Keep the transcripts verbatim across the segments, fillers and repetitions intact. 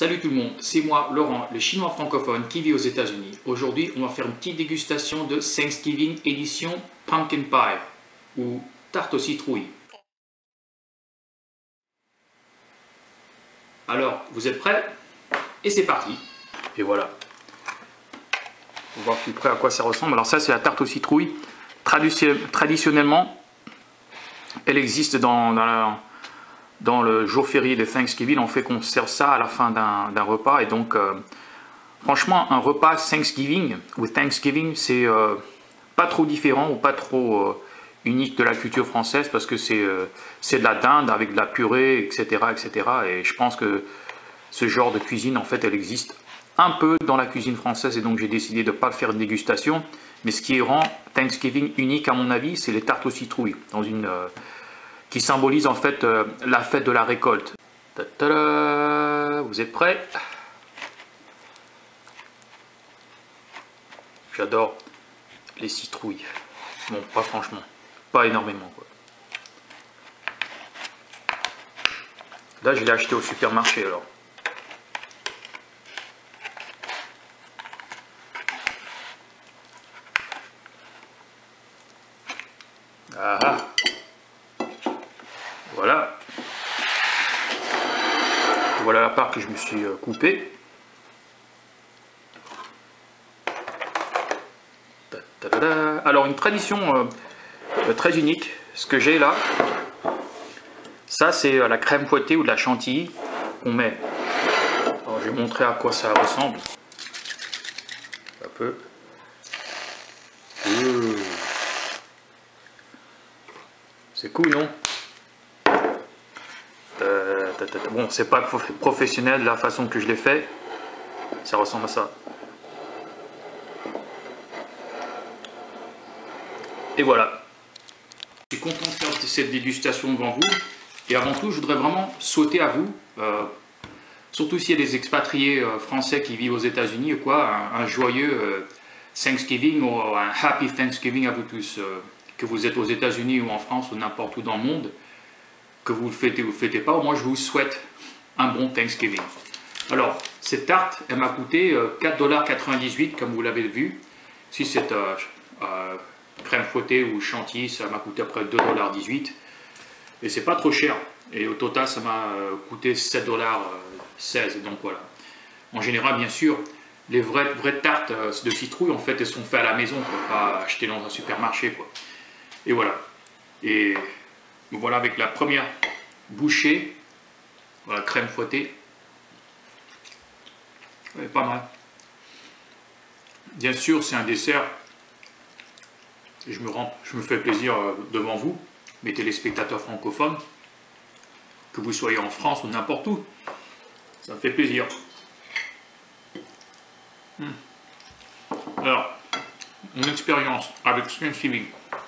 Salut tout le monde, c'est moi Laurent, le chinois francophone qui vit aux États-Unis. Aujourd'hui, on va faire une petite dégustation de Thanksgiving édition Pumpkin Pie ou tarte aux citrouilles. Alors, vous êtes prêts? Et c'est parti. Et voilà. On va voir plus près à quoi ça ressemble. Alors ça, c'est la tarte aux citrouilles. Traditionnellement, elle existe dans, dans la... Dans le jour férié de Thanksgiving, on fait qu'on sert ça à la fin d'un repas. Et donc, euh, franchement, un repas Thanksgiving ou Thanksgiving, c'est euh, pas trop différent ou pas trop euh, unique de la culture française parce que c'est euh, c'est de la dinde avec de la purée, et cetera, et cetera. Et je pense que ce genre de cuisine, en fait, elle existe un peu dans la cuisine française. Et donc, j'ai décidé de ne pas faire une dégustation. Mais ce qui rend Thanksgiving unique, à mon avis, c'est les tartes aux citrouilles. Dans une... Euh, qui symbolise en fait euh, la fête de la récolte. Ta-ta-da! Vous êtes prêts? J'adore les citrouilles. Bon, pas franchement, pas énormément quoi. Là, je l'ai acheté au supermarché alors. Ah ah. Voilà. Voilà la part que je me suis coupée. Alors une tradition euh, très unique, ce que j'ai là, ça c'est la crème fouettée ou de la chantilly qu'on met. Alors, je vais montrer à quoi ça ressemble. Un peu. Mmh. C'est cool, non? Bon, c'est pas professionnel la façon que je l'ai fait. Ça ressemble à ça. Et voilà. Je suis content de faire cette dégustation devant vous. Et avant tout, je voudrais vraiment souhaiter à vous, euh, surtout s'il y a des expatriés euh, français qui vivent aux États-Unis ou quoi, un, un joyeux euh, Thanksgiving ou un Happy Thanksgiving à vous tous. Euh, que vous êtes aux États-Unis ou en France ou n'importe où dans le monde. Que vous le fêtez ou vous ne le fêtez pas, moi je vous souhaite un bon Thanksgiving. Alors, cette tarte, elle m'a coûté euh, quatre dollars quatre-vingt-dix-huit, comme vous l'avez vu. Si c'est euh, euh, crème fouettée ou chantilly, ça m'a coûté après deux dollars dix-huit. Et c'est pas trop cher. Et au total, ça m'a euh, coûté sept dollars seize. Donc voilà. En général, bien sûr, les vraies, vraies tartes euh, de citrouille, en fait, elles sont faites à la maison, quoi, pas achetées dans un supermarché, quoi. Et voilà. Et voilà avec la première bouchée, voilà, crème fouettée, ouais, pas mal. Bien sûr, c'est un dessert, et je me, rends, je me fais plaisir devant vous, mes téléspectateurs francophones, que vous soyez en France ou n'importe où, ça me fait plaisir. Hum. Alors, mon expérience avec Thanksgiving.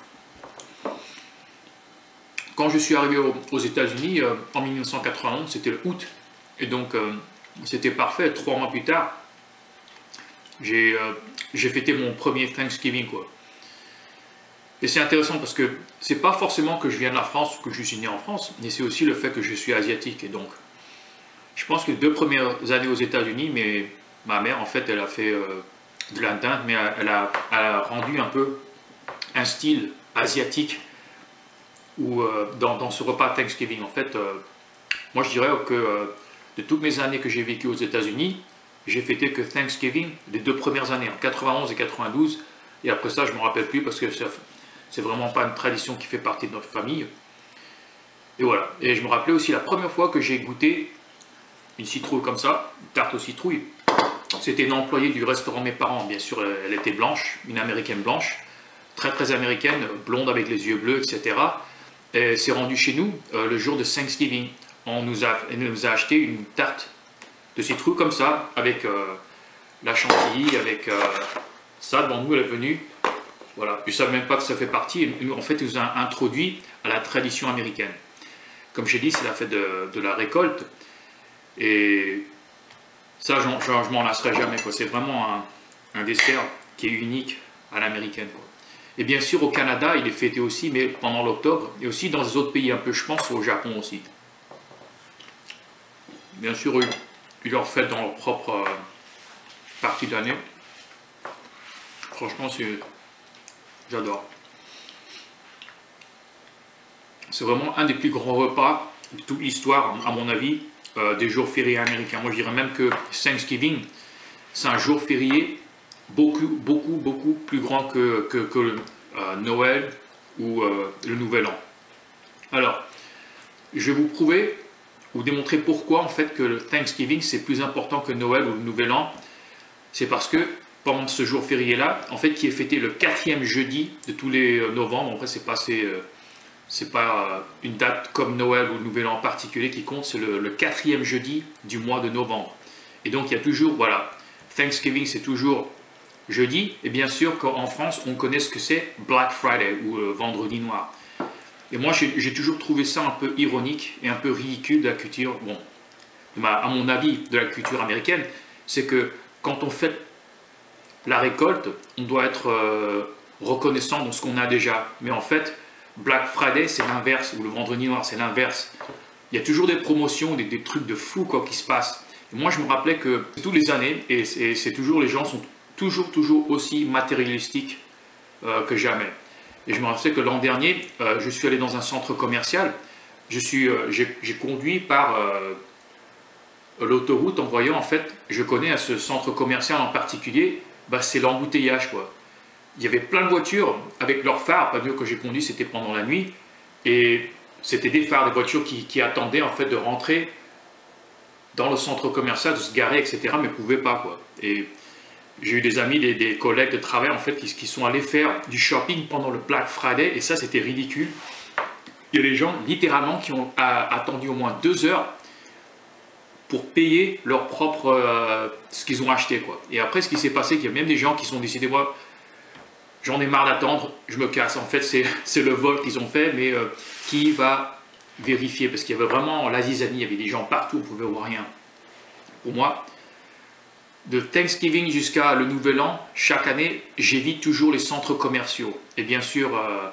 Quand je suis arrivé aux États-Unis euh, en mille neuf cent quatre-vingt-onze, c'était le août, et donc euh, c'était parfait. Trois mois plus tard, j'ai euh, fêté mon premier Thanksgiving, quoi. Et c'est intéressant parce que c'est pas forcément que je viens de la France ou que je suis né en France, mais c'est aussi le fait que je suis asiatique. Et donc, je pense que les deux premières années aux États-Unis, mais ma mère, en fait, elle a fait euh, de la dinde, mais elle a, elle a rendu un peu un style asiatique. Ou euh, dans, dans ce repas Thanksgiving, en fait, euh, moi je dirais que euh, de toutes mes années que j'ai vécues aux États-Unis, j'ai fêté que Thanksgiving les deux premières années, en quatre-vingt-onze et quatre-vingt-douze, et après ça je ne me rappelle plus parce que c'est vraiment pas une tradition qui fait partie de notre famille. Et voilà, et je me rappelais aussi la première fois que j'ai goûté une citrouille comme ça, une tarte aux citrouilles. C'était une employée du restaurant de mes parents, bien sûr elle, elle était blanche, une américaine blanche, très très américaine, blonde avec les yeux bleus, et cetera. Elle s'est rendue chez nous euh, le jour de Thanksgiving. On nous a, elle nous a acheté une tarte de citrouille comme ça, avec euh, la chantilly, avec euh, ça devant nous, elle est venue. Voilà, je ne savais même pas que ça fait partie. Et en fait, elle nous a introduit à la tradition américaine. Comme j'ai dit, c'est la fête de, de la récolte. Et ça, je ne m'en lasserai jamais. C'est vraiment un, un dessert qui est unique à l'américaine. Et bien sûr, au Canada, il est fêté aussi, mais pendant l'octobre, et aussi dans les autres pays un peu, je pense, au Japon aussi. Bien sûr, ils leur fêtent dans leur propre euh, partie de l'année. Franchement, c'est, j'adore. C'est vraiment un des plus grands repas de toute l'histoire, à mon avis, euh, des jours fériés américains. Moi, je dirais même que Thanksgiving, c'est un jour férié beaucoup, beaucoup, beaucoup plus grand que, que, que euh, Noël ou euh, le Nouvel An. Alors, je vais vous prouver, vous démontrer pourquoi en fait que le Thanksgiving c'est plus important que Noël ou le Nouvel An. C'est parce que pendant ce jour férié-là, en fait, qui est fêté le quatrième jeudi de tous les novembre, en fait, c'est pas, c'est, euh, c'est pas une date comme Noël ou le Nouvel An en particulier qui compte, c'est le, le quatrième jeudi du mois de novembre. Et donc, il y a toujours, voilà, Thanksgiving, c'est toujours jeudi. Et bien sûr, qu'en France, on connaît ce que c'est Black Friday ou euh, Vendredi Noir. Et moi, j'ai toujours trouvé ça un peu ironique et un peu ridicule de la culture, bon, à mon avis, de la culture américaine, c'est que quand on fait la récolte, on doit être euh, reconnaissant dans ce qu'on a déjà. Mais en fait, Black Friday, c'est l'inverse, ou le Vendredi Noir, c'est l'inverse. Il y a toujours des promotions, des, des trucs de fou quoi, qui se passent. Et moi, je me rappelais que toutes les années, et c'est toujours, les gens sont toujours, toujours aussi matérialistiques euh, que jamais. Et je me rappelle que l'an dernier, euh, je suis allé dans un centre commercial, je suis, euh, j'ai conduit par euh, l'autoroute en voyant, en fait, je connais à ce centre commercial en particulier, bah, c'est l'embouteillage, quoi. Il y avait plein de voitures avec leurs phares, pas mieux que j'ai conduit, c'était pendant la nuit, et c'était des phares, des voitures qui, qui attendaient en fait de rentrer dans le centre commercial, de se garer, et cetera, mais ne pouvaient pas, quoi. Et j'ai eu des amis, des, des collègues de travail en fait qui, qui sont allés faire du shopping pendant le Black Friday et ça c'était ridicule. Il y a des gens littéralement qui ont a, attendu au moins deux heures pour payer leur propre euh, ce qu'ils ont acheté quoi. Et après ce qui s'est passé, qu'il y a même des gens qui sont décidés, moi j'en ai marre d'attendre, je me casse. En fait c'est le vol qu'ils ont fait, mais euh, qui va vérifier parce qu'il y avait vraiment la zizanie, il y avait des gens partout, on ne pouvait voir rien. Pour moi, de Thanksgiving jusqu'à le Nouvel An, chaque année, j'évite toujours les centres commerciaux. Et bien sûr, euh,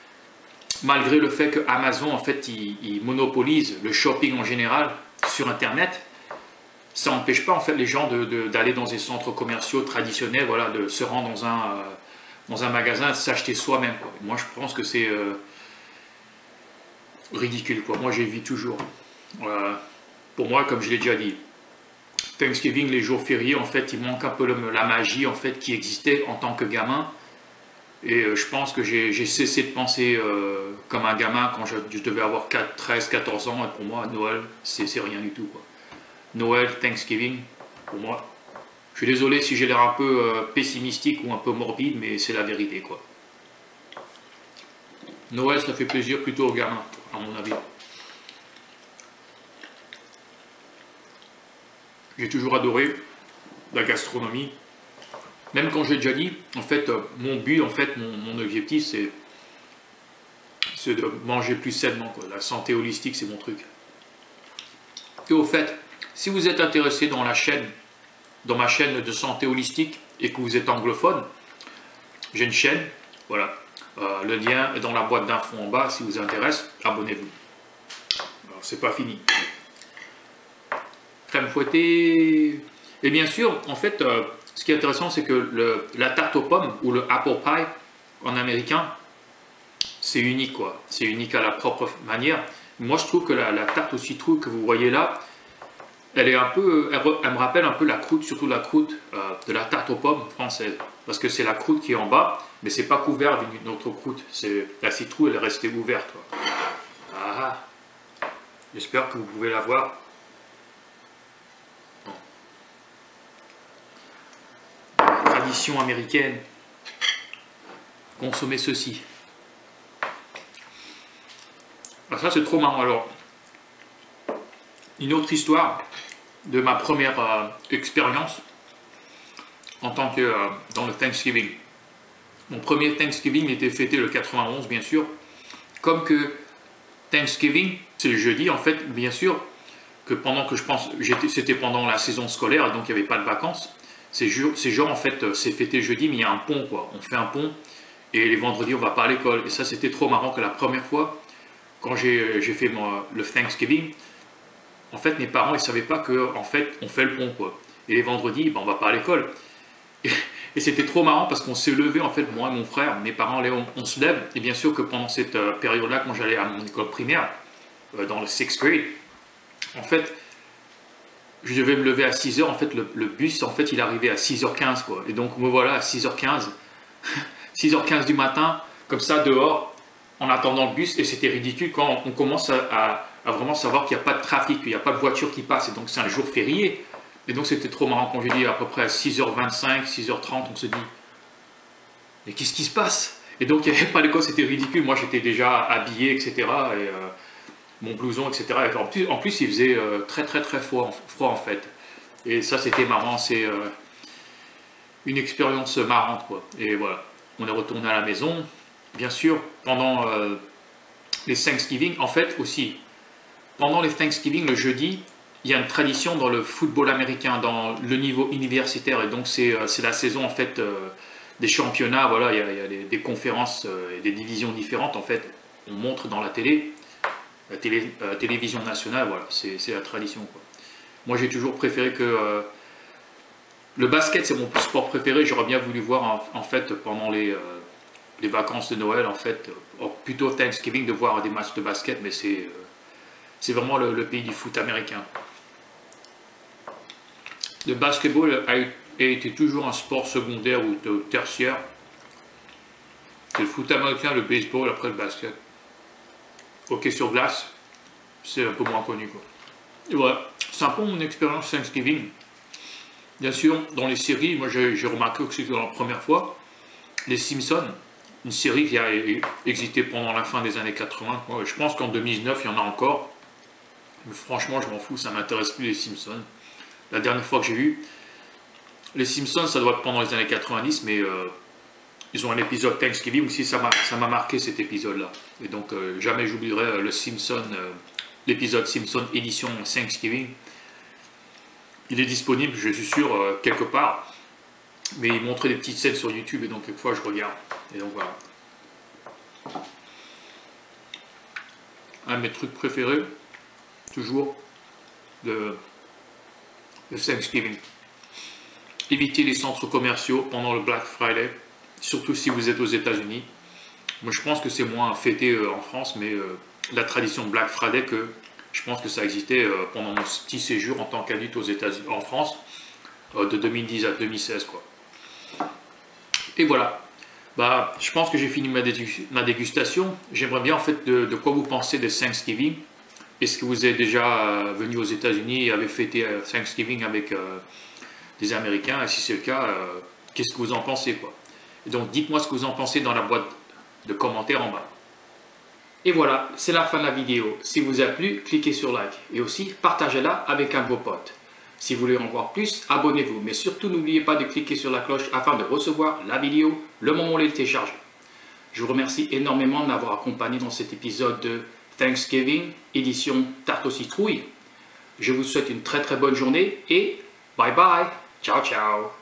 malgré le fait que Amazon, en fait, il, il monopolise le shopping en général sur Internet, ça n'empêche pas, en fait, les gens d'aller dans des centres commerciaux traditionnels, voilà, de se rendre dans un, euh, dans un magasin, de s'acheter soi-même. Moi, je pense que c'est euh, ridicule, quoi. Moi, j'évite toujours. Euh, pour moi, comme je l'ai déjà dit, Thanksgiving, les jours fériés, en fait, il manque un peu le, la magie en fait, qui existait en tant que gamin. Et euh, je pense que j'ai cessé de penser euh, comme un gamin quand je, je devais avoir quatre, treize, quatorze ans. Et pour moi, Noël, c'est rien du tout, quoi. Noël, Thanksgiving, pour moi, je suis désolé si j'ai l'air un peu euh, pessimistique ou un peu morbide, mais c'est la vérité, quoi. Noël, ça fait plaisir plutôt aux gamins, à mon avis. J'ai toujours adoré la gastronomie. Même quand j'ai déjà dit, en fait, euh, mon but, en fait, mon, mon objectif, c'est de manger plus sainement, quoi. La santé holistique, c'est mon truc. Et au fait, si vous êtes intéressé dans la chaîne, dans ma chaîne de santé holistique et que vous êtes anglophone, j'ai une chaîne, voilà. Euh, le lien est dans la boîte d'infos en bas. Si vous intéresse, abonnez-vous. Alors, c'est pas fini. Crème fouettée. Et bien sûr, en fait, euh, ce qui est intéressant, c'est que le, la tarte aux pommes ou le apple pie en américain, c'est unique, quoi. C'est unique à la propre manière. Moi, je trouve que la, la tarte aux citrouilles que vous voyez là, elle est un peu, elle, elle me rappelle un peu la croûte, surtout la croûte euh, de la tarte aux pommes française, parce que c'est la croûte qui est en bas, mais c'est pas couvert d'une autre croûte. C'est la citrouille, elle est restée ouverte, quoi. Ah, j'espère que vous pouvez la voir. Tradition américaine, consommer ceci. Ah, ça c'est trop marrant. Alors, une autre histoire de ma première euh, expérience en tant que euh, dans le Thanksgiving. Mon premier Thanksgiving était fêté le quatre-vingt-onze, bien sûr. Comme que Thanksgiving, c'est le jeudi, en fait, bien sûr, que pendant que je pense, c'était pendant la saison scolaire, et donc il n'y avait pas de vacances. C'est genre, en fait, c'est fêté jeudi, mais il y a un pont, quoi. On fait un pont, et les vendredis, on va pas à l'école. Et ça, c'était trop marrant que la première fois, quand j'ai fait mon, le Thanksgiving, en fait, mes parents, ils ne savaient pas que, en fait, on fait le pont, quoi. Et les vendredis, ben, on ne va pas à l'école. Et, et c'était trop marrant parce qu'on s'est levé, en fait, moi et mon frère, mes parents, on, on se lève. Et bien sûr que pendant cette euh, période-là, quand j'allais à mon école primaire, euh, dans le sixth grade, en fait, je devais me lever à six heures. En fait, le, le bus, en fait, il arrivait à six heures quinze, quoi. Et donc, me voilà à six heures quinze. six heures quinze du matin, comme ça, dehors, en attendant le bus. Et c'était ridicule quand on commence à, à, à vraiment savoir qu'il n'y a pas de trafic, qu'il n'y a pas de voiture qui passe. Et donc, c'est un jour férié. Et donc, c'était trop marrant quand je dis à peu près à six heures vingt-cinq, six heures trente, on se dit, mais qu'est-ce qui se passe? Et donc, il n'y avait pas d'école, c'était ridicule. Moi, j'étais déjà habillé, et cetera. Et, euh, mon blouson, et cetera. Et en, plus, en plus, il faisait euh, très, très, très froid, froid, en fait. Et ça, c'était marrant. C'est euh, une expérience marrante, quoi. Et voilà. On est retourné à la maison. Bien sûr, pendant euh, les Thanksgiving, en fait, aussi, pendant les Thanksgiving, le jeudi, il y a une tradition dans le football américain, dans le niveau universitaire. Et donc, c'est euh, la saison, en fait, euh, des championnats. Voilà, il y a, il y a des, des conférences euh, et des divisions différentes, en fait. On montre dans la télé. La télé, euh, télévision nationale, voilà, c'est la tradition, quoi. Moi, j'ai toujours préféré que... Euh, le basket, c'est mon sport préféré. J'aurais bien voulu voir, en, en fait, pendant les, euh, les vacances de Noël, en fait, euh, plutôt Thanksgiving, de voir des matchs de basket, mais c'est euh, c'est vraiment le, le pays du foot américain. Le basketball a, a été toujours un sport secondaire ou tertiaire. C'est le foot américain, le baseball, après le basket. Hockey sur glace, c'est un peu moins connu, quoi. Et voilà, c'est un peu mon expérience Thanksgiving. Bien sûr, dans les séries, moi j'ai remarqué aussi que dans la première fois, les Simpsons, une série qui a existé pendant la fin des années quatre-vingt, moi, je pense qu'en deux mille neuf, il y en a encore. Mais franchement, je m'en fous, ça m'intéresse plus les Simpsons. La dernière fois que j'ai vu, les Simpsons, ça doit être pendant les années quatre-vingt-dix, mais euh, ils ont un épisode Thanksgiving aussi, ça m'a marqué cet épisode-là. Et donc, euh, jamais j'oublierai euh, le Simpson, euh, l'épisode Simpson édition Thanksgiving. Il est disponible, je suis sûr, euh, quelque part. Mais il montrait des petites scènes sur YouTube et donc quelquefois je regarde. Et donc voilà. Un de mes trucs préférés, toujours, de, de Thanksgiving. Évitez les centres commerciaux pendant le Black Friday, surtout si vous êtes aux États-Unis. Moi, je pense que c'est moins fêté euh, en France, mais euh, la tradition Black Friday, que je pense que ça existait euh, pendant mon petit séjour en tant qu'adulte aux États-Unis, en France, euh, de deux mille dix à deux mille seize, quoi. Et voilà. Bah, je pense que j'ai fini ma, ma dégustation. J'aimerais bien en fait de, de quoi vous pensez de Thanksgiving. Est-ce que vous êtes déjà euh, venu aux États-Unis et avez fêté euh, Thanksgiving avec euh, des Américains? Et si c'est le cas, euh, qu'est-ce que vous en pensez, quoi? Et donc, dites-moi ce que vous en pensez dans la boîte de commentaires en bas. Et voilà, c'est la fin de la vidéo. Si vous a plu, cliquez sur like. Et aussi, partagez-la avec un de vos potes. Si vous voulez en voir plus, abonnez-vous. Mais surtout, n'oubliez pas de cliquer sur la cloche afin de recevoir la vidéo le moment où elle est téléchargée. Je vous remercie énormément de m'avoir accompagné dans cet épisode de Thanksgiving, édition tarte aux citrouilles. Je vous souhaite une très très bonne journée et bye bye. Ciao ciao.